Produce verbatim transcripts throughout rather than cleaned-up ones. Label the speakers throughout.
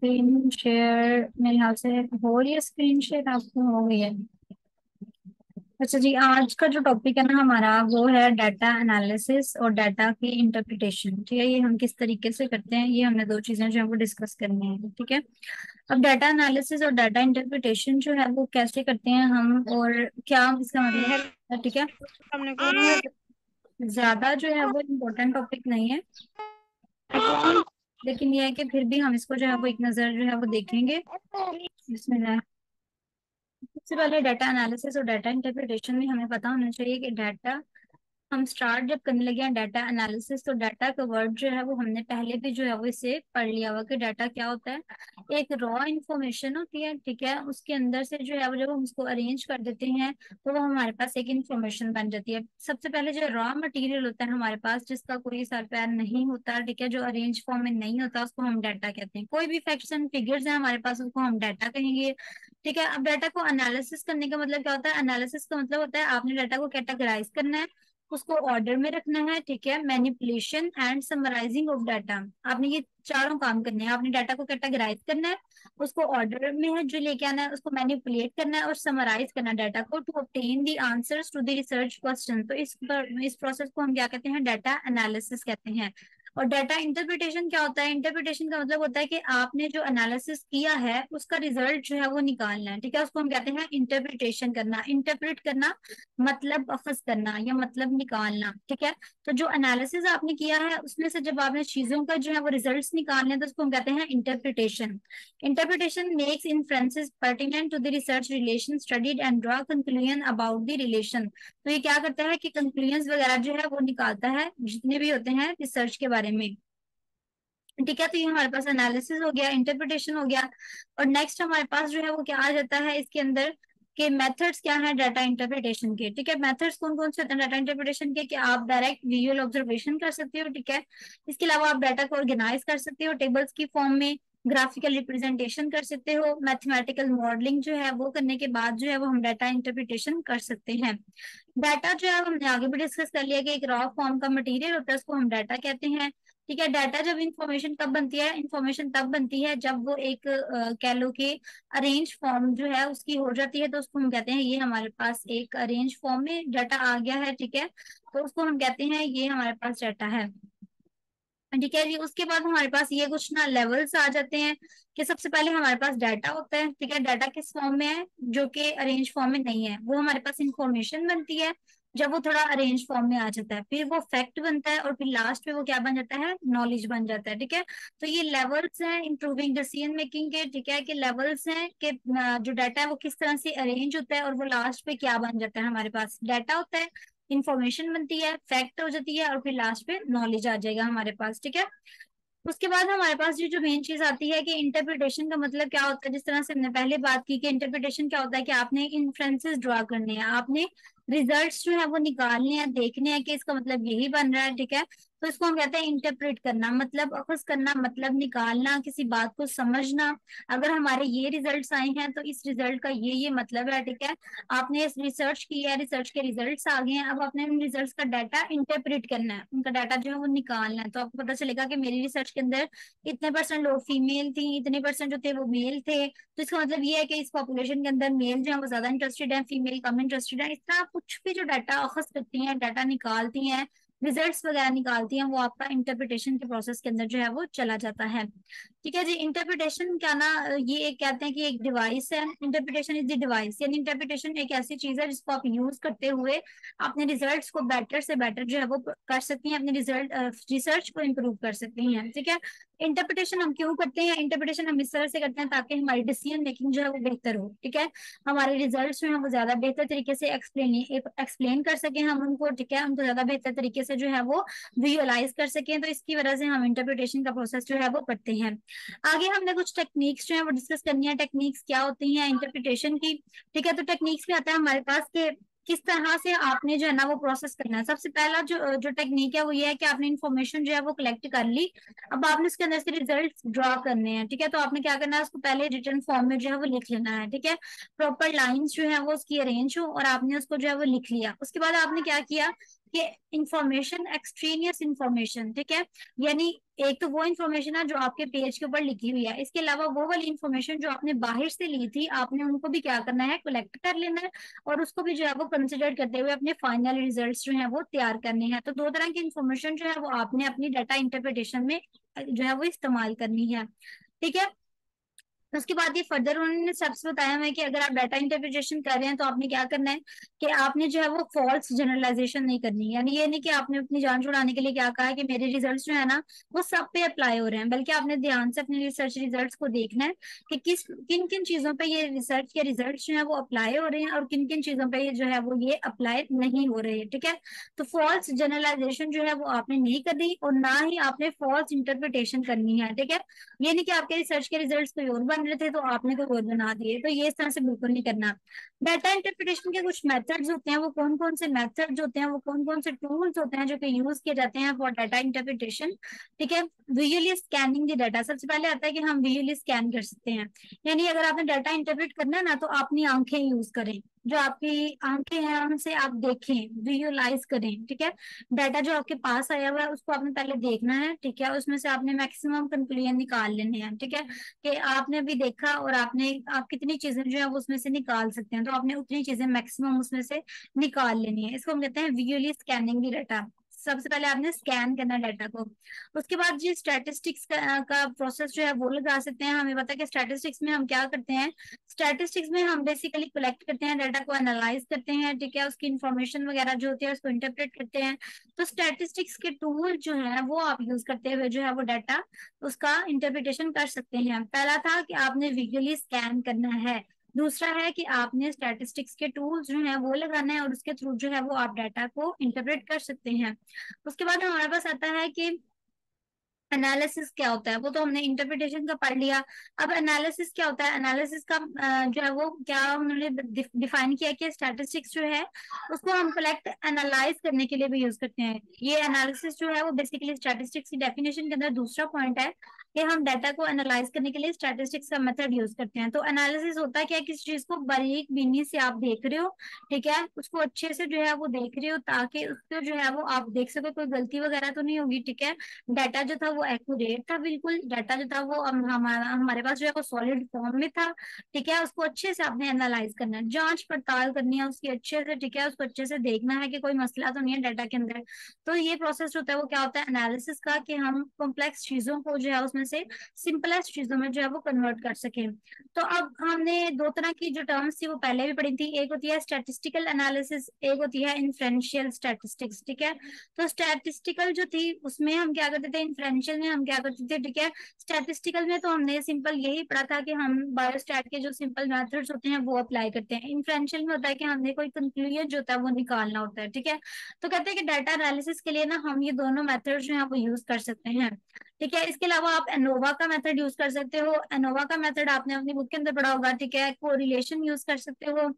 Speaker 1: Screen share मेरे ख्याल से हो रही है। स्क्रीन शेयर आपको हो गई है? अच्छा जी, आज का जो टॉपिक है ना हमारा, वो है डाटा एनालिसिस और डाटा की इंटरप्रिटेशन। ठीक है, ये हम किस तरीके से करते हैं, ये हमने दो चीजें जो है वो डिस्कस करनी है। ठीक है, अब डाटा एनालिसिस और डाटा इंटरप्रिटेशन जो है वो कैसे करते हैं हम, और क्या इसका मतलब
Speaker 2: हेलो।
Speaker 1: है। ठीक है,
Speaker 2: अस्सलाम वालेकुम।
Speaker 1: ज्यादा जो है वो इम्पोर्टेंट टॉपिक नहीं है, लेकिन ये है कि फिर भी हम इसको जो है वो एक नजर जो है वो देखेंगे। इसमें सबसे पहले डाटा एनालिसिस और डाटा इंटरप्रिटेशन में हमें पता होना चाहिए कि डाटा हम स्टार्ट जब करने लगे हैं डाटा एनालिसिस, तो डाटा का वर्ड जो है वो हमने पहले भी जो है वो इसे पढ़ लिया हुआ कि डाटा क्या होता है। एक रॉ इंफॉर्मेशन होती है, ठीक है, उसके अंदर से जो है वो जब हम उसको अरेंज कर देते हैं तो वो हमारे पास एक इंफॉर्मेशन बन जाती है। सबसे पहले जो रॉ मटेरियल होता है हमारे पास, जिसका कोई सर पैर नहीं होता, ठीक है, जो अरेंज फॉर्म में नहीं होता, उसको हम डाटा कहते हैं। कोई भी फैक्ट्स एंड फिगर्स है हमारे पास, उसको हम डाटा कहेंगे। ठीक है, अब डाटा को एनालिसिस करने का मतलब क्या होता है? एनालिसिस का मतलब होता है आपने डाटा को कैटेगराइज करना है, उसको ऑर्डर में रखना है। ठीक है, manipulation and summarising of data, आपने ये चारों काम करने हैं। आपने डाटा को कैटेगराइज करना है, उसको ऑर्डर में है जो लेके आना है, उसको मैनिपुलेट करना है और समराइज करना है डाटा को, to obtain the answers to the research question. तो इस इस प्रोसेस को हम क्या कहते हैं? डाटा एनालिसिस कहते हैं। और डाटा इंटरप्रिटेशन क्या होता है? इंटरप्रिटेशन का मतलब होता है कि आपने जो एनालिसिस किया है उसका रिजल्ट जो है वो निकालना है। ठीक है, उसको हम कहते हैं इंटरप्रिटेशन करना। इंटरप्रेट करना मतलब अखज करना या मतलब निकालना। ठीक है, तो जो एनालिसिस आपने किया है उसमें से जब आपने चीजों का जो है वो रिजल्ट्स निकालने हैं, तो उसको हम कहते हैं interpretation. Interpretation makes inferences pertinent to the research relation studied and draw conclusion about the relation. तो ये क्या करता है कि कंक्लूजन वगैरह जो है वो निकालता है जितने भी होते हैं रिसर्च के बारे में। ठीक है, तो ये हमारे पास एनालिसिस हो गया, इंटरप्रिटेशन हो गया। और नेक्स्ट हमारे पास जो है वो क्या आ जाता है इसके अंदर, के मेथड्स क्या है डाटा इंटरप्रिटेशन के। ठीक है, मेथड्स कौन कौन से होते हैं डाटा इंटरप्रिटेशन के? कि आप डायरेक्ट विजुअल ऑब्जर्वेशन कर सकते हो। ठीक है, इसके अलावा आप डाटा को ऑर्गेनाइज कर सकते हो टेबल्स की फॉर्म में, ग्राफिकल रिप्रेजेंटेशन कर सकते हो, मैथमेटिकल मॉडलिंग जो है वो करने के बाद जो है वो हम डाटा इंटरप्रिटेशन कर सकते हैं। डाटा जो है हमने आगे भी डिस्कस कर लिया कि एक रॉ फॉर्म का मटेरियल होता है, उसको हम डाटा कहते हैं। ठीक है, डाटा जब इंफॉर्मेशन कब बनती है? इंफॉर्मेशन तब बनती है जब वो एक अ, कह लो कि अरेंज फॉर्म जो है उसकी हो जाती है, तो उसको हम कहते हैं ये हमारे पास एक अरेंज फॉर्म में डाटा आ गया है। ठीक है, तो उसको हम कहते हैं ये हमारे पास डाटा है। ठीक है जी, उसके बाद हमारे पास ये कुछ ना लेवल्स आ जाते हैं कि सबसे पहले हमारे पास डाटा होता है। ठीक है, डाटा किस फॉर्म में है? जो कि अरेंज फॉर्म में नहीं है, वो हमारे पास इंफॉर्मेशन बनती है जब वो थोड़ा अरेंज फॉर्म में आ जाता है, फिर वो फैक्ट बनता है और फिर लास्ट में वो क्या बन जाता है? नॉलेज बन जाता है। ठीक है, तो ये लेवल्स हैं इंप्रूविंग डिसीजन मेकिंग के। ठीक है, कि लेवल्स हैं कि अ, जो डाटा है वो किस तरह से अरेंज होता है और वो लास्ट पे क्या बन जाता है। हमारे पास डाटा होता है, इंफॉर्मेशन बनती है, फैक्ट हो जाती है और फिर लास्ट पे नॉलेज आ जाएगा हमारे पास। ठीक है, उसके बाद हमारे पास ये जो मेन चीज आती है कि इंटरप्रिटेशन का मतलब क्या होता है। जिस तरह से हमने पहले बात की कि इंटरप्रिटेशन क्या होता है, कि आपने इन्फ्रेंसेस ड्रॉ करने हैं, आपने रिजल्ट्स जो है वो निकालने हैं, देखने हैं कि इसका मतलब यही बन रहा है। ठीक है, तो इसको हम कहते हैं इंटरप्रेट करना, मतलब अखज करना, मतलब निकालना, किसी बात को समझना। अगर हमारे ये रिजल्ट्स आए हैं तो इस रिजल्ट का ये ये मतलब है। ठीक है, आपने इस रिसर्च की है, रिसर्च के रिजल्ट्स आ गए हैं, अब आपने उन रिजल्ट्स का डाटा इंटरप्रेट करना है, उनका डाटा जो है वो निकालना है। तो आपको पता चलेगा कि मेरी रिसर्च के अंदर इतने परसेंट लोग फीमेल थी, इतने परसेंट जो थे वो मेल थे, तो इसका मतलब ये है कि इस पॉपुलेशन के अंदर मेल जो है वो ज्यादा इंटरेस्टेड है, फीमेल कम इंटरेस्टेड है। इस तरह कुछ भी जो डाटा अखज करती हैं, डाटा निकालती हैं, रिजल्ट्स वगैरह निकालती हैं, वो आपका इंटरप्रिटेशन के प्रोसेस के अंदर जो है वो चला जाता है। ठीक है जी, इंटरप्रिटेशन क्या ना, ये एक कहते हैं कि एक डिवाइस है। इंटरप्रिटेशन इज द डिवाइस, यानी इंटरप्रिटेशन एक ऐसी चीज है जिसको आप यूज करते हुए अपने रिजल्ट्स को बेटर से बेटर जो है वो कर सकती हैं, अपने रिजल्ट रिसर्च को इम्प्रूव कर सकती हैं। ठीक है, इंटरप्रिटेशन हम क्यों करते हैं? इंटरप्रिटेशन हम इस तरह से करते हैं ताकि हमारी डिसीजन मेकिंग जो है वो बेहतर हो। ठीक है, हमारे रिजल्ट्स जो है वो ज्यादा बेहतर तरीके से एक्सप्लेन एक्सप्लेन कर सकें हम उनको। ठीक है, उनको ज्यादा बेहतर तरीके से जो है वो विजुअलाइज कर सकें, तो इसकी वजह से हम इंटरप्रिटेशन का प्रोसेस जो है वो करते हैं। आगे हमने कुछ टेक्निक्स जो है वो डिस्कस करनी है, टेक्निक्स क्या होती हैं इंटरप्रिटेशन की। ठीक है, तो टेक्निक्स में आता है हमारे पास के किस तरह से आपने जो है ना वो प्रोसेस करना है। सबसे पहला जो जो टेक्निक है वो ये है कि आपने इन्फॉर्मेशन जो है वो कलेक्ट कर ली, अब आपने उसके अंदर से रिजल्ट ड्रॉ करने हैं। ठीक है, तो आपने क्या करना है, उसको पहले रिटर्न फॉर्म में जो है वो लिख लेना है। ठीक है, प्रॉपर लाइंस जो है वो उसकी अरेंज हो और आपने उसको जो है वो लिख लिया। उसके बाद आपने क्या किया कि इंफॉर्मेशन, एक्सट्रेनियस इंफॉर्मेशन, ठीक है, यानी एक तो वो इंफॉर्मेशन है जो आपके पेज के ऊपर लिखी हुई है, इसके अलावा वो वाली इंफॉर्मेशन जो आपने बाहर से ली थी, आपने उनको भी क्या करना है, कलेक्ट कर लेना है, और उसको भी जो है वो कंसिडर करते हुए अपने फाइनल रिजल्ट्स जो है वो तैयार करने हैं। तो दो तरह की इंफॉर्मेशन जो है वो आपने अपनी डाटा इंटरप्रिटेशन में जो है वो इस्तेमाल करनी है, ठीक है। उसके बाद ये फर्दर उन्होंने स्टेप्स बताया है कि अगर आप डाटा इंटरप्रिटेशन कर रहे हैं तो आपने क्या करना है कि आपने जो है वो फॉल्स जनरलाइजेशन नहीं करनी, यानी ये नहीं कि आपने अपनी जान छुड़ाने के लिए क्या कहा है कि मेरे रिजल्ट्स जो है ना वो सब पे अप्लाई हो रहे हैं, बल्कि आपने ध्यान से अपने रिसर्च रिजल्ट्स को देखना है कि किस किन किन चीजों पे ये रिसर्च के रिजल्ट्स जो है वो अप्लाई हो रहे हैं और किन किन चीजों पे ये जो है वो ये अप्लाई नहीं हो रहे हैं, ठीक है। तो फॉल्स जनरलाइजेशन जो है वो आपने नहीं करनी और ना ही आपने फॉल्स इंटरप्रिटेशन करनी है, ठीक है। ये नहीं कि आपके रिसर्च के रिजल्ट्स कोई और बन रहे थे तो आपने कोई और बना दिए, तो ये इस तरह से बिल्कुल नहीं करना। डाटा इंटरप्रिटेशन के कुछ मेथड्स होते हैं, वो कौन कौन से मेथड्स होते हैं, वो कौन कौन से टूल्स होते हैं जो कि यूज किए जाते हैं फॉर डाटा इंटरप्रिटेशन, ठीक है। विजुअली स्कैनिंग द डाटा, सबसे पहले आता है कि हम विजुअली स्कैन कर सकते हैं, यानी अगर आपने डाटा इंटरप्रेट करना है ना तो अपनी आंखें यूज करें, जो आपकी आंखें हैं उनसे आप देखें, विजुअलाइज करें, ठीक है। डाटा जो आपके पास आया हुआ है उसको आपने पहले देखना है, ठीक है, उसमें से आपने मैक्सिमम कंक्लूजन निकाल लेने हैं, ठीक है, कि आपने अभी देखा और आपने आप कितनी चीजें जो है वो उसमें से निकाल सकते हैं, तो आपने उतनी चीजें मैक्सिमम उसमें से निकाल लेनी है, इसको हम कहते हैं विजुअली स्कैनिंग दी डाटा। सबसे पहले आपने स्कैन करना डाटा को, उसके बाद जी स्टैटिस्टिक्स का, का प्रोसेस जो है वो लगा सकते हैं। हमें पता है कि स्टैटिस्टिक्स में हम क्या करते हैं, स्टैटिस्टिक्स में हम बेसिकली कलेक्ट करते हैं डाटा को, एनालाइज करते हैं, ठीक है, उसकी इंफॉर्मेशन वगैरह जो होती है उसको इंटरप्रेट करते हैं। तो स्टैटिस्टिक्स के टूल जो है वो आप यूज करते हुए जो है वो डाटा उसका इंटरप्रिटेशन कर सकते हैं। पहला था कि आपने विजुअली स्कैन करना है, दूसरा है कि आपने स्टैटिस्टिक्स के टूल्स जो है वो लगाना है और उसके थ्रू जो है वो आप डाटा को इंटरप्रेट कर सकते हैं। उसके बाद हमारे पास आता है कि एनालिसिस क्या होता है, वो तो हमने इंटरप्रिटेशन का पढ़ लिया। अब एनालिसिस क्या होता है, एनालिसिस का अ, जो है वो क्या उन्होंने डिफाइन किया कि स्टैटिस्टिक्स जो है उसको हम कलेक्ट एनालाइज करने के लिए भी यूज करते हैं। ये एनालिसिस जो है वो बेसिकली स्टैटिस्टिक्स की डेफिनेशन के अंदर दूसरा पॉइंट है कि हम डाटा को एनालाइज करने के लिए स्टैटिस्टिक्स का मेथड यूज करते हैं। तो एनालिसिस होता है क्या, किसी चीज को बारीक बीनी से आप देख रहे हो, ठीक है, उसको अच्छे से जो है वो देख रहे हो ताकि उसको जो है वो आप देख सको कोई गलती वगैरह तो नहीं होगी, ठीक है, डाटा जो था वो एक्यूरेट था, बिल्कुल डाटा जो था वो हम, हमारा हमारे पास जो है वो सॉलिड फॉर्म में था, ठीक है। उसको अच्छे से आपने एनालाइज करना है, जांच पड़ताल करनी है उसकी अच्छे से, ठीक है, उसको अच्छे से देखना है कि कोई मसला तो नहीं है डाटा के अंदर। तो ये प्रोसेस होता है वो क्या होता है एनालिसिस का, कि हम कॉम्प्लेक्स चीजों को जो है उसमें से सिंपलेस्ट चीजों में जो है वो कन्वर्ट कर सकें। तो अब हमने दो तरह की जो टर्म्स थी वो पहले भी पढ़ी थी, एक होती है स्टैटिस्टिकल एनालिसिस, एक होती है इन्फ्रेंशियल स्टैटिस्टिक्स, ठीक है। तो स्टैटिस्टिकल जो थी उसमें हम क्या करते थे, इन्फ्रेंशियल में हम क्या करते थे, ठीक है। स्टैटिस्टिकल में तो हमने सिंपल यही पढ़ा था कि हम बायोस्टैट के जो सिंपल मेथड्स होते हैं वो अप्लाई करते हैं। इन्फ्रेंशियल में होता है कि हमने कोई कंक्लूजन जो होता है वो निकालना होता है, ठीक है। तो कहते हैं कि डाटा एनालिसिस के लिए ना हम ये दोनों मेथड्स जो है वो यूज कर सकते हैं, ठीक है। इसके अलावा आप एनोवा का मेथड यूज कर सकते हो, एनोवा का मेथड आपने अपनी बुक के अंदर पढ़ा होगा, ठीक है। कोरिलेशन यूज कर सकते हो,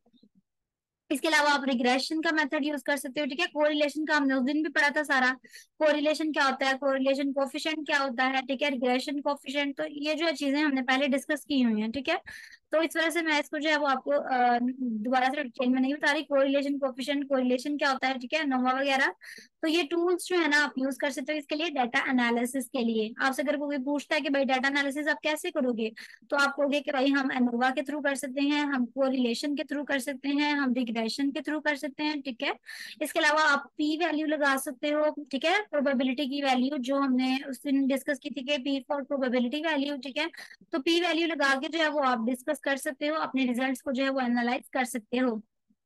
Speaker 1: इसके अलावा आप रिग्रेशन का मेथड यूज कर सकते हो, ठीक है। कोरिलेशन का हमने उस दिन भी पढ़ा था सारा, कोरिलेशन क्या होता है, कोरिलेशन कोफिशिएंट क्या होता है, ठीक है, रिग्रेशन कोफिशिएंट, तो ये जो है चीजें हमने पहले डिस्कस की हुई हैं, ठीक है। तो इस वजह से मैं इसको जो है वो आपको अ, दोबारा से डिटेल में नहीं बता रही, कोरिलेशन कोफिशिएंट कोरिलेशन क्या होता है, ठीक है, नोवा वगैरह। तो ये टूल्स जो है ना आप यूज कर सकते हो इसके लिए, डाटा एनालिसिस के लिए। आपसे अगर कोई पूछता है कि भाई डाटा एनालिसिस आप कैसे करोगे, तो आप कहोगे कि भाई हम एनोवा के थ्रू कर सकते हैं, हम कोरिलेशन के थ्रू कर सकते हैं, हम रिग्रेशन के थ्रू कर सकते हैं, ठीक है। इसके अलावा आप पी वैल्यू लगा सकते हो, ठीक है, प्रोबेबिलिटी की वैल्यू जो हमने उस दिन डिस्कस की थी कि पी फॉर प्रोबेबिलिटी वैल्यू, ठीक है। तो पी वैल्यू लगा के जो है वो आप डिस्कस कर सकते हो, अपने रिजल्ट्स को जो है वो एनालाइज कर सकते हो,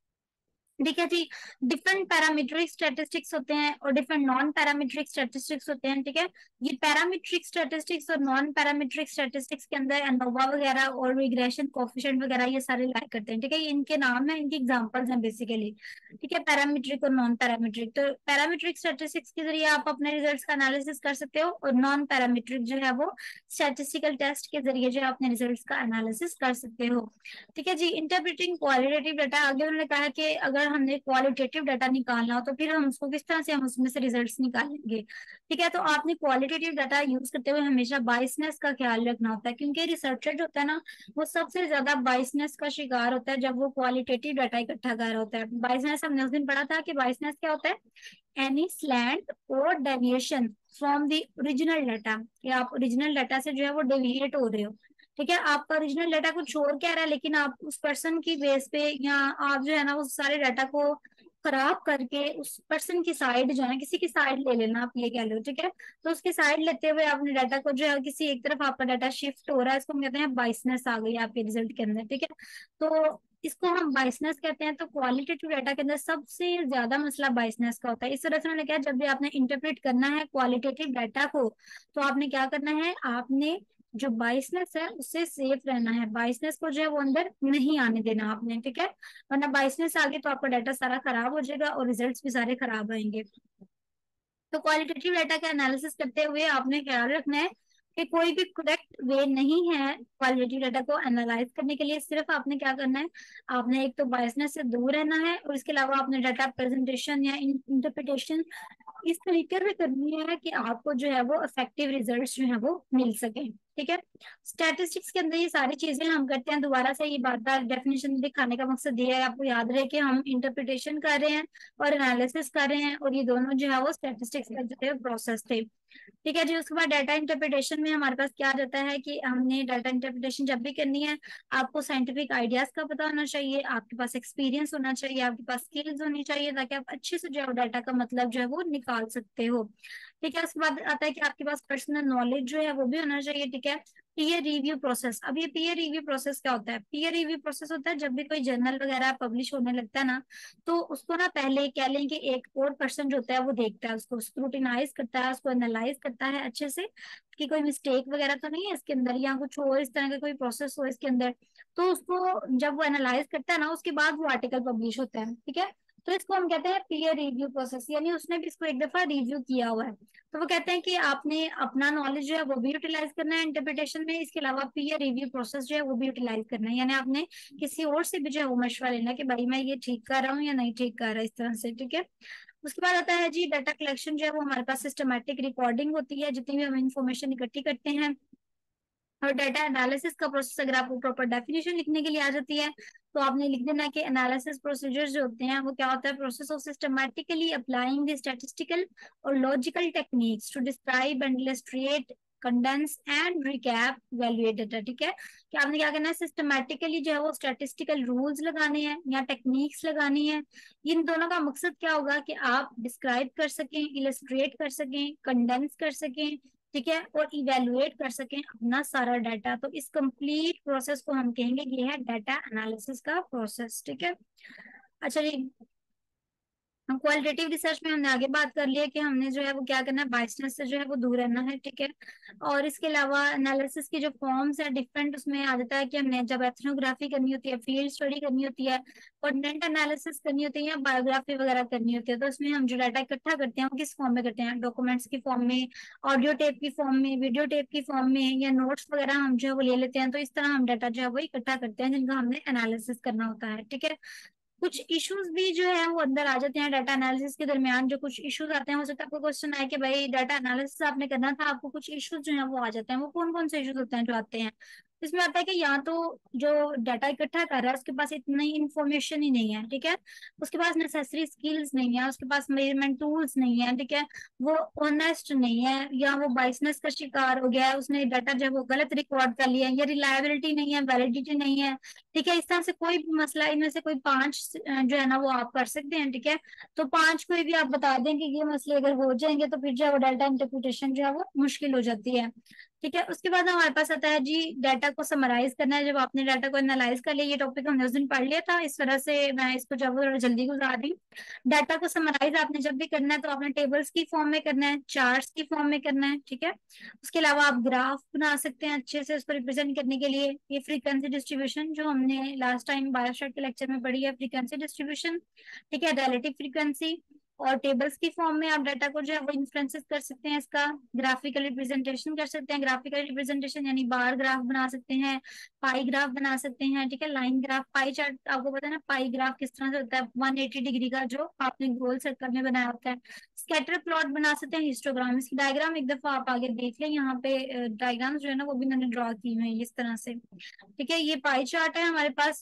Speaker 1: ठीक है जी। डिफरेंट पैरामीट्रिक स्टैटिस्टिक्स होते हैं और डिफरेंट नॉन पैरामीट्रिक स्टैटिस्टिक्स होते हैं, ठीक है। ये पैरामीट्रिक स्टैटिस्टिक्स और नॉन पैरामीट्रिक स्टैटिस्टिक्स के अंदर एनोवा वगैरह और रिग्रेशन कोफिशिएंट वगैरह ये सारे लाया करते हैं, ठीक है। ये इनके नाम है, इनके एग्जांपल्स हैं बेसिकली, ठीक है, पैरामीट्रिक और नॉन पैरामीट्रिक। तो पैरामीट्रिक स्टैटिस्टिक्स के जरिए आप अपने रिजल्ट्स का एनालिसिस कर सकते हो और नॉन पैरामीट्रिक जो है वो स्टैटिस्टिकल टेस्ट के जरिए जो है अपने रिजल्ट्स का एनालिसिस कर सकते हो, ठीक है जी। इंटरप्रेटिंग क्वालिटेटिव डाटा, आगे उन्होंने कहा कि अगर अगर हमने क्वालिटेटिव डाटा निकालना हो तो फिर हम उसको किस तरह से हम उसमें से रिजल्ट्स निकालेंगे। ठीक है, तो आपने क्वालिटेटिव डाटा यूज करते हुए हमेशा बाइसनेस का ख्याल रखना होता है, क्योंकि रिसर्चर जो होता है ना वो सबसे ज्यादा बाइसनेस का शिकार होता है जब वो क्वालिटेटिव डाटा इकट्ठा कर रहा होता है। बाइसनेस हमने उस दिन पढ़ा था कि बाइसनेस क्या होता है, एनी स्लैंट और deviation from the original data, कि आप ओरिजिनल डाटा से जो है वो डेविएट हो रहे हो। ठीक है, आपका ओरिजिनल डाटा कुछ और कह रहा है लेकिन आप उस पर्सन की बेस पे या आप जो है ना उस सारे डाटा को खराब करके उस पर्सन की साइड जो है ना, किसी की साइड ले लेना, आप ये कह लो। ठीक है, तो उसकी साइड लेते हुए आपने डाटा को जो है किसी एक तरफ आपका डाटा शिफ्ट हो रहा है, इसको हम कहते हैं बाइसनेस आ गई आपके रिजल्ट के अंदर। ठीक है, तो इसको हम बाइसनेस कहते हैं। तो क्वालिटेटिव डाटा के अंदर सबसे ज्यादा मसला बाइसनेस का होता है। इस तरह से मैंने कहा जब भी आपने इंटरप्रेट करना है क्वालिटेटिव डाटा को तो आपने क्या करना है, आपने जो बाइसनेस है उससे सेफ रहना है, बाइसनेस को जो है वो अंदर नहीं आने देना आपने। ठीक है, वरना बाइसनेस आ गई तो आपका डाटा सारा खराब हो जाएगा और रिजल्ट्स भी सारे खराब आएंगे। तो क्वालिटेटिव डाटा का एनालिसिस करते हुए आपने ख्याल रखना है कि कोई भी करेक्ट वे नहीं है क्वालिटेटिव डाटा को एनालाइज करने के लिए। सिर्फ आपने क्या करना है, आपने एक तो बायसनेस से दूर रहना है और इसके अलावा आपने डाटा प्रेजेंटेशन या इंटरप्रिटेशन इस तरीके से करनी है कि आपको जो है वो इफेक्टिव रिजल्ट्स जो है वो मिल सके। ठीक है, स्टैटिस्टिक्स के अंदर ये सारी चीजें हम करते हैं। दोबारा से ये बात बार डेफिनेशन दिखाने का मकसद ये है आपको याद रहे कि हम इंटरप्रिटेशन कर रहे हैं और एनालिसिस कर रहे हैं, और ये दोनों जो है वो स्टैटिस्टिक्स का जो है प्रोसेस थे। ठीक है जी, उसके बाद डाटा इंटरप्रिटेशन में हमारे पास क्या आ जाता है कि हमने डाटा इंटरप्रिटेशन जब भी करनी है आपको साइंटिफिक आइडियाज का पता होना चाहिए, आपके पास एक्सपीरियंस होना चाहिए, आपके पास स्किल्स होनी चाहिए, ताकि आप अच्छे से जो है डाटा का मतलब जो है वो निकाल सकते हो। ठीक है, उसके बाद आता है कि आपके पास पर्सनल नॉलेज जो है वो भी होना चाहिए। ठीक है, पीयर रिव्यू प्रोसेस। अब ये पीयर रिव्यू प्रोसेस क्या होता है, पीयर रिव्यू प्रोसेस होता है जब भी कोई जर्नल वगैरह पब्लिश होने लगता है ना, तो उसको ना पहले कह लें कि एक और पर्सन जो होता है वो देखता है, उसको स्क्रूटिनाइज करता है, उसको एनालाइज करता है अच्छे से कि कोई मिस्टेक वगैरह तो नहीं है इसके अंदर या कुछ और इस तरह का कोई प्रोसेस हो इसके अंदर। तो उसको जब वो एनालाइज करता है ना उसके बाद वो आर्टिकल पब्लिश होता है। ठीक है, तो इसको हम कहते हैं पीयर रिव्यू प्रोसेस, यानी उसने भी इसको एक दफा रिव्यू किया हुआ है। तो वो कहते हैं कि आपने अपना नॉलेज जो है वो भी यूटिलाइज करना है इंटरप्रिटेशन में, इसके अलावा पीयर रिव्यू प्रोसेस जो है वो भी यूटिलाइज करना है, यानी आपने किसी और से भी जो है वो मशवरा लेना कि भाई मैं ये ठीक कर रहा हूँ या नहीं ठीक कर रहा, इस तरह से। ठीक है, उसके बाद आता है जी डाटा कलेक्शन, जो है वो हमारे पास सिस्टमैटिक रिकॉर्डिंग होती है जितनी भी हम इंफॉर्मेशन इकट्ठी करते हैं। और डाटा एनालिसिस का प्रोसेस अगर आपको प्रॉपर डेफिनेशन लिखने के लिए आ जाती है तो आपने लिख देना कि एनालिसिस प्रोसीजर्स जो होते हैं वो क्या होता है, process of systematically applying the statistical और logical techniques to describe and illustrate condense and recap evaluate data. ठीक है, कि आपने क्या करना है, सिस्टमैटिकली जो है वो स्टैटिस्टिकल रूल्स लगाने हैं या टेक्निक्स लगानी है। इन दोनों का मकसद क्या होगा कि आप डिस्क्राइब कर सकें, इलस्ट्रेट कर सकें, कंडेंस कर सकें, ठीक है, और इवेलुएट कर सकें अपना सारा डाटा। तो इस कंप्लीट प्रोसेस को हम कहेंगे ये है डाटा एनालिसिस का प्रोसेस। ठीक है, अच्छा जी, हम क्वालिटेटिव रिसर्च में हमने आगे बात कर लिया कि हमने जो है वो क्या करना है, बायसनेस से जो है वो दूर रहना है। ठीक है, और इसके अलावा एनालिसिस की जो फॉर्म्स है डिफरेंट, उसमें आ जाता है कि हमने जब एथनोग्राफी करनी होती है, फील्ड स्टडी करनी होती है, कंटेंट एनालिसिस करनी होती है या बायोग्राफी वगैरह करनी होती है, तो उसमें हम जो डाटा इकट्ठा करते हैं वो किस फॉर्म में करते हैं, डॉक्यूमेंट्स की फॉर्म में, ऑडियो टेप की फॉर्म में, वीडियो टेप की फॉर्म में, या नोट्स वगैरह हम जो है वो ले लेते हैं। तो इस तरह हम डाटा जो है वो इकट्ठा करते हैं जिनका हमने एनालिसिस करना होता है। ठीक है, कुछ इश्यूज भी जो है वो अंदर आ जाते हैं डाटा एनालिसिस के दरमियान, जो कुछ इश्यूज आते हैं, हो सकता है आपको क्वेश्चन आए कि भाई डाटा एनालिसिस आपने करना था, आपको कुछ इश्यूज जो है वो आ जाते हैं, वो कौन कौन से इश्यूज होते हैं जो आते हैं। इसमें आता है कि या तो जो डाटा इकट्ठा कर रहा है उसके पास इतनी इंफॉर्मेशन ही नहीं है। ठीक है, उसके पास नेसेसरी स्किल्स नहीं है, उसके पास मेजरमेंट टूल्स नहीं है। ठीक है, वो ऑनेस्ट नहीं है, या वो बाइसनेस का शिकार हो गया है, उसने डाटा जो है वो गलत रिकॉर्ड कर लिया है, या रिलायबिलिटी नहीं है, वैलिडिटी नहीं है। ठीक है, इस तरह से कोई भी मसला, इनमें से कोई पांच अ, जो है ना वो आप कर सकते हैं। ठीक है, तो पांच कोई भी आप बता दें कि ये मसले अगर हो जाएंगे तो फिर जो है वो डाटा इंटरप्रिटेशन जो है वो मुश्किल हो जाती है। ठीक है, उसके बाद हमारे पास आता है जी डाटा को समराइज करना है। जब आपने डाटा को एनालाइज कर लिया, ये टॉपिक हमने उस दिन पढ़ लिया था, इस तरह से मैं इसको जब थोड़ा जल्दी गुजार दी। डाटा को समराइज आपने जब भी करना है तो आपने टेबल्स की फॉर्म में करना है, चार्ट्स की फॉर्म में करना है। ठीक है, उसके अलावा आप ग्राफ बना सकते हैं अच्छे से उसको रिप्रेजेंट करने के लिए। ये फ्रीक्वेंसी डिस्ट्रीब्यूशन जो हमने लास्ट टाइम बायोस्टैट के लेक्चर में पढ़ी है, फ्रीक्वेंसी डिस्ट्रीब्यूशन। ठीक है, रिलेटिव फ्रीक्वेंसी, और टेबल्स की फॉर्म में आप डाटा को जो है वो इन्फ्लुएंसेस कर सकते हैं, इसका ग्राफिकल रिप्रेजेंटेशन कर सकते हैं। ग्राफिकल रिप्रेजेंटेशन यानी बार ग्राफ बना सकते हैं, पाई ग्राफ बना सकते हैं, ठीक है, लाइन ग्राफ, पाई चार्ट आपको पता है ना, पाई ग्राफ किस तरह से होता है, वन एटी डिग्री का जो आपने गोल सर्कल में बनाया होता है। स्कैटर प्लॉट बना सकते हैं, हिस्टोग्राम, इसकी डायग्राम एक दफा आप आगे देख लें, यहाँ पे डायग्राम्स जो है ना वो भी मैंने ड्रॉ की हुई है इस तरह से, ठीक है। ये पाई चार्ट है हमारे पास,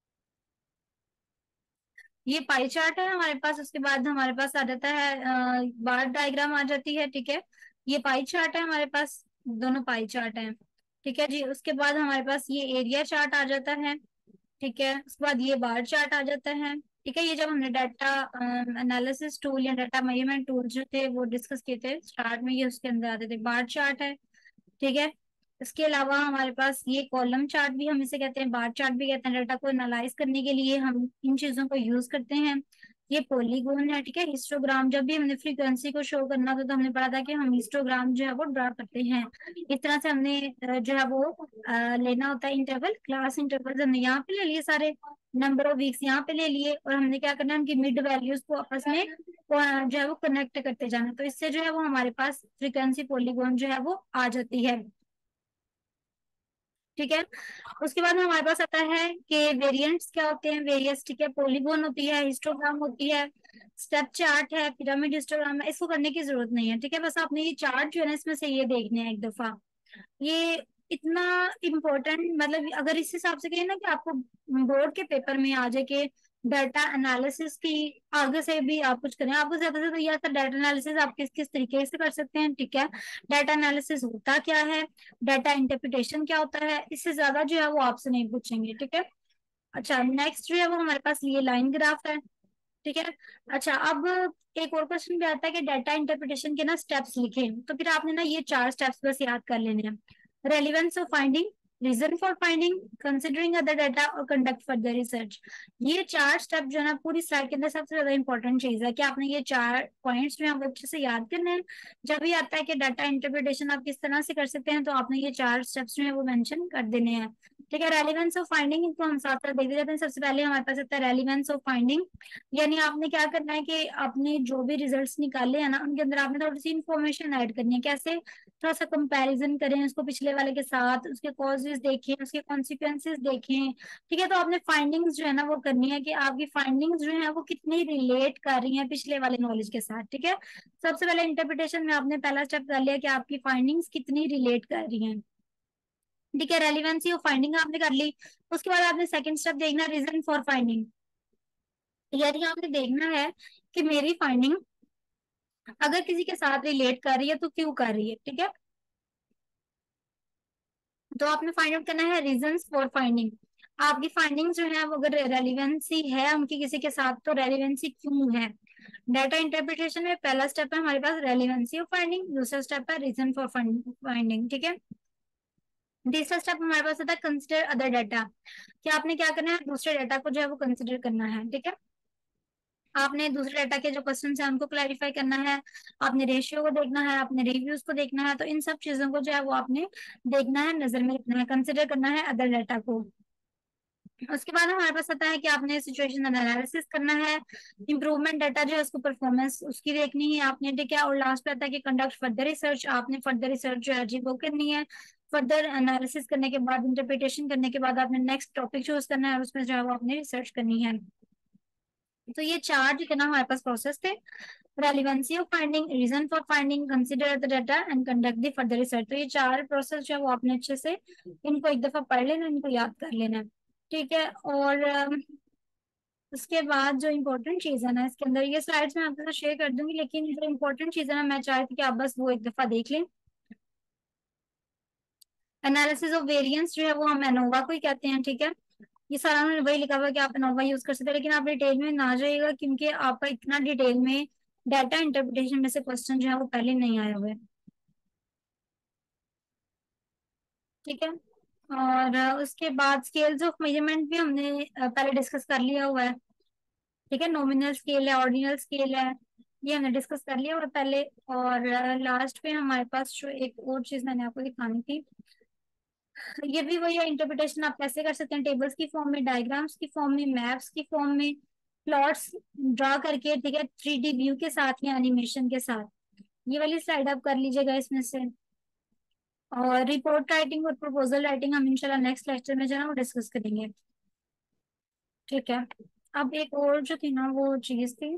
Speaker 1: ये पाई चार्ट है हमारे पास। उसके बाद हमारे पास आ जाता है बार डायग्राम आ जाती है, ठीक है। ये पाई चार्ट है हमारे पास, दोनों पाई चार्ट हैं, ठीक है जी। उसके बाद हमारे पास ये एरिया चार्ट आ जाता है, ठीक है। उसके बाद ये बार चार्ट आ जाता है, ठीक है। ये जब हमने डाटा एनालिसिस टूल या डाटा मेजरमेंट टूल जो थे वो डिस्कस किए थे स्टार्ट में, ये उसके अंदर आते थे, बार चार्ट है, ठीक है। इसके अलावा हमारे पास ये कॉलम चार्ट भी हम इसे कहते हैं, बार चार्ट भी कहते हैं। डाटा को एनालाइज करने के लिए हम इन चीजों को यूज करते हैं। ये पॉलीगॉन है, ठीक है। हिस्टोग्राम, जब भी हमने फ्रीक्वेंसी को शो करना था तो हमने पढ़ा था कि हम हिस्टोग्राम जो है वो ड्रा करते हैं। इस तरह से हमने अ, जो है वो अ, लेना होता है इंटरवल, क्लास इंटरवल हमने यहाँ पे ले लिए सारे, नंबर ऑफ वीक्स यहाँ पे ले लिए, और हमने क्या करना है उनकी मिड वैल्यूज को आपस में अ, जो है वो कनेक्ट करते जाना। तो इससे जो है वो हमारे पास फ्रीक्वेंसी पॉलीगॉन जो है वो आ जाती है, ठीक है। उसके बाद हमारे पास आता है कि वेरिएंट्स क्या होते हैं, वेरियस, ठीक है। पॉलीगॉन होती है, हिस्टोग्राम होती है, स्टेप चार्ट है, पिरामिड हिस्टोग्राम है। इसको करने की जरूरत नहीं है, ठीक है। बस आपने ये चार्ट जो है ना इसमें से ये देखने हैं एक दफा, ये इतना इम्पोर्टेंट, मतलब अगर इस हिसाब से कहें ना कि आपको बोर्ड के पेपर में आ जाए कि डाटा एनालिसिस की आगे से भी आप कुछ करें, आपको ज्यादा से ज्यादा यह आता डाटा एनालिसिस आप किस किस तरीके से कर सकते हैं, ठीक है। डाटा एनालिसिस होता क्या है, डाटा इंटरप्रिटेशन क्या होता है, इससे ज्यादा जो है वो आपसे नहीं पूछेंगे, ठीक है। अच्छा, नेक्स्ट जो है वो हमारे पास ये लाइन ग्राफ है, ठीक है। अच्छा, अब एक और क्वेश्चन भी आता है कि डाटा इंटरप्रिटेशन के ना स्टेप्स लिखें, तो फिर आपने ना ये चार स्टेप्स बस याद कर लेने हैं। Relevance of finding, reason for finding, considering other data और कंडक्ट फर्दर रिसर्च। ये चार स्टेप जो है ना पूरी स्लाइड के अंदर सबसे ज्यादा इंपॉर्टेंट चीज है कि आपने ये चार पॉइंट्स जो है वो अच्छे से याद करने हैं। जब भी आता है कि डाटा इंटरप्रिटेशन आप किस तरह से कर सकते हैं तो आपने ये चार स्टेप्स जो है वो मेंशन कर देने हैं, ठीक है। रेलिवेंस ऑफ फाइंडिंग इनको हम साथ साथ देखते जाते हैं। सबसे पहले हमारे पास आता है रेलिवेंस ऑफ फाइंडिंग, यानी आपने क्या करना है कि आपने जो भी रिजल्ट्स निकाले हैं ना उनके अंदर आपने थोड़ी सी इंफॉर्मेशन ऐड करनी है। कैसे? थोड़ा सा कंपैरिजन करें उसको पिछले वाले के साथ, उसके कॉजेज देखें, उसके कॉन्सिक्वेंसेज देखें, ठीक है। तो आपने फाइंडिंग्स जो है ना वो करनी है कि आपकी फाइंडिंग्स जो है वो कितनी रिलेट कर रही हैं पिछले वाले नॉलेज के साथ, ठीक है। सबसे पहले इंटरप्रिटेशन में आपने पहला स्टेप कर लिया कि आपकी फाइंडिंग्स कितनी रिलेट कर रही हैं, ठीक है। रेलिवेंसी ऑफ फाइंडिंग आपने कर ली। उसके बाद आपने सेकंड स्टेप देखना, रीजन फॉर फाइंडिंग, यानी आपने देखना है कि मेरी फाइंडिंग अगर किसी के साथ रिलेट कर रही है तो क्यों कर रही है, ठीक है। तो आपने फाइंड आउट करना है रीजंस फॉर फाइंडिंग, आपकी फाइंडिंग्स जो है वो अगर रेलिवेंसी है उनकी किसी के साथ तो रेलिवेंसी क्यों है। डाटा इंटरप्रिटेशन में पहला स्टेप है हमारे पास रेलिवेंसी ऑफ फाइंडिंग, दूसरा स्टेप है रीजन फॉर फाइंडिंग, ठीक है। तीसरा स्टेप हमारे पास होता है कंसिडर अदर डाटा, कि आपने क्या करना है दूसरे डाटा को जो है वो कंसिडर करना है, ठीक है। आपने दूसरे डाटा के जो क्वेश्चन है उनको क्लैरिफाई करना है, आपने रेशियो को देखना है, आपने रिव्यूज को देखना है, तो इन सब चीजों को जो है वो आपने देखना है, नजर में रखना है, कंसिडर करना है अदर डाटा को। उसके बाद हमारे पास आता है कि आपने सिचुएशन एनालिसिस करना है, इंप्रूवमेंट डाटा जो है उसको परफॉर्मेंस उसकी देखनी है आपने, ठीक है। और लास्ट पे आता है कि कंडक्ट फर्दर रिसर्च, आपने फर्दर रिसर्च जो है जी वो करनी है। फर्दर एनालिसिस करने के बाद, इंटरप्रिटेशन करने के बाद आपने नेक्स्ट टॉपिक चूज करना है और उसमें जो है वो आपने रिसर्च करनी है। तो ये चार जो थे ना हमारे पास प्रोसेस थे, relevancy of finding, reason for finding, consider the data and conduct the further research. तो ये चार प्रोसेस जो है वो आपने अच्छे से इनको एक दफा पढ़ लेना, इनको याद कर लेना है, ठीक है। और अम, उसके बाद जो इम्पोर्टेंट चीज है ना इसके अंदर, ये स्लाइड्स मैं आपके साथ शेयर कर दूंगी, लेकिन जो इम्पोर्टेंट चीज है ना मैं चाह रही थी कि आप बस वो एक दफा देख लें। एनालिसिस ऑफ वेरिएंस जो है वो हम एनोवा को ही कहते हैं, ठीक है। ये सारा उन्होंने वही लिखा हुआ है कि आप एनोवा यूज कर सकते हैं, लेकिन आप डिटेल में ना जाइएगा क्योंकि आपका इतना डिटेल में डाटा इंटरप्रिटेशन में से क्वेश्चन जो है वो पहले नहीं आए हुए, ठीक है। और अ, उसके बाद स्केल्स ऑफ मेजरमेंट भी हमने अ, पहले डिस्कस कर लिया हुआ है, ठीक है। नॉमिनल स्केल है, ऑर्डिनल स्केल है, ये हमने डिस्कस कर लिया हुआ है पहले। और लास्ट पे हमारे पास जो एक और चीज मैंने आपको दिखानी थी, ये भी वही है, इंटरप्रिटेशन आप कैसे कर सकते हैं, टेबल्स की फॉर्म में, डायग्राम्स की फॉर्म में, मैप्स की फॉर्म में, प्लॉट्स ड्रा करके, ठीक है, थ्री डी व्यू के साथ या एनिमेशन के साथ। ये वाली स्लाइड आप कर लीजिएगा इसमें से। और रिपोर्ट राइटिंग और प्रपोजल राइटिंग हम इंशाल्लाह नेक्स्ट लेक्चर में जो है ना वो डिस्कस करेंगे। ठीक है। अब एक और जो थी ना वो चीज थी,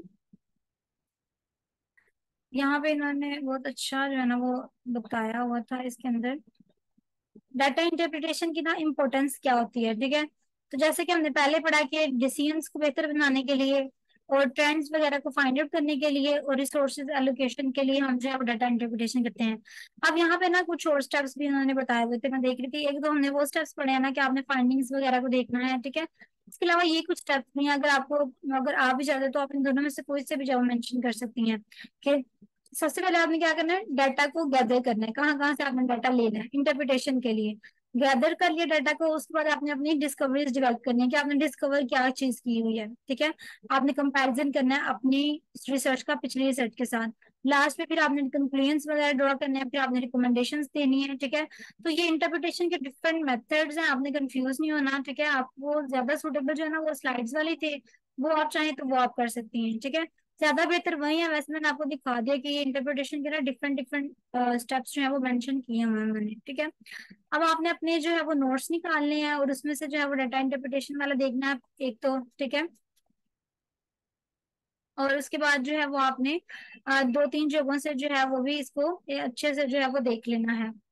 Speaker 1: यहाँ पे इन्होंने बहुत अच्छा जो है ना वो बताया हुआ था इसके अंदर, डाटा इंटरप्रिटेशन की ना इम्पोर्टेंस क्या होती है। ठीक है, तो जैसे कि हमने पहले पढ़ा कि डिसीजंस को बेहतर बनाने के लिए और ट्रेंड्स वगैरह को फाइंड आउट करने के लिए और रिसोर्सेज एलोकेशन के लिए हम जो है वो डाटा इंटरप्रिटेशन करते हैं। अब यहाँ पे ना कुछ और स्टेप्स भी उन्होंने बताए हुए थे, मैं देख रही थी। एक तो हमने वो स्टेप्स पढ़े हैं ना कि आपने फाइंडिंग्स वगैरह को देखना है। ठीक है, इसके अलावा ये कुछ स्टेप्स नहीं है, अगर आपको, अगर आप भी चाहते हो तो आप इन दोनों में से कोई से भी जवाब मेंशन कर सकती हैं कि सबसे पहले आपने क्या करना है, डाटा को गैदर करना है, कहाँ कहाँ से आपने डाटा लेना है इंटरप्रिटेशन के लिए। गैदर कर लिया डाटा को, उसके बाद आपने अपनी डिस्कवरीज डेवलप करनी है कि आपने डिस्कवर क्या चीज की हुई है। ठीक है, आपने कंपैरिजन करना है अपनी रिसर्च का पिछली रिसर्च के साथ। लास्ट में फिर आपने कंक्लूजन्स वगैरह ड्रॉ करने हैं, फिर आपने रिकमेंडेशंस देनी है। ठीक है, तो ये इंटरप्रिटेशन के डिफरेंट मेथड्स हैं, आपने कंफ्यूज नहीं होना। ठीक है, आपको ज्यादा सुटेबल जो है ना वो स्लाइड्स वाली थे, वो आप चाहें तो वो आप कर सकती हैं। ठीक है, ज्यादा बेहतर वही है। वैसे मैंने आपको दिखा दिया कि ये इंटरप्रिटेशन के ना डिफरेंट डिफरेंट स्टेप्स जो है वो मेंशन किए हुए हैं मैंने। ठीक है, अब आपने अपने जो है वो नोट्स निकालने हैं और उसमें से जो है वो डाटा इंटरप्रिटेशन वाला देखना है एक तो। ठीक है, और उसके बाद जो है वो आपने अ, दो तीन जगहों से जो है वो भी इसको ये अच्छे से जो है वो देख लेना है।